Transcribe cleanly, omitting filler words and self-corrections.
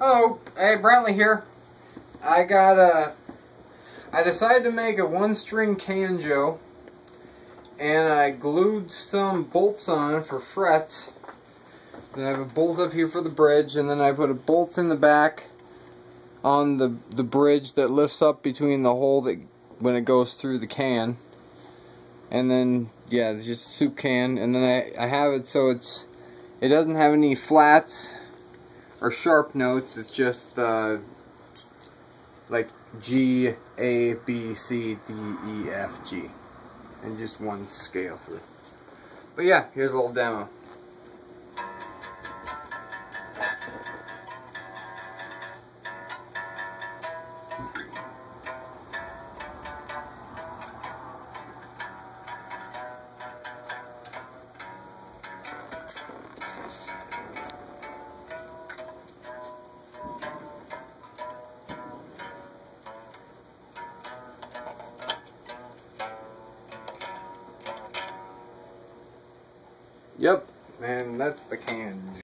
Oh, hey, Brantley here. I decided to make a one-string canjo, and I glued some bolts on for frets. Then I have a bolt up here for the bridge, and then I put a bolt in the back on the bridge that lifts up between the hole that when it goes through the can. And then, yeah, it's just a soup can, and then I have it so it doesn't have any flats or sharp notes. It's just like G, A, B, C, D, E, F, G, and just one scale through. But yeah, here's a little demo. Yep, and that's the canjo.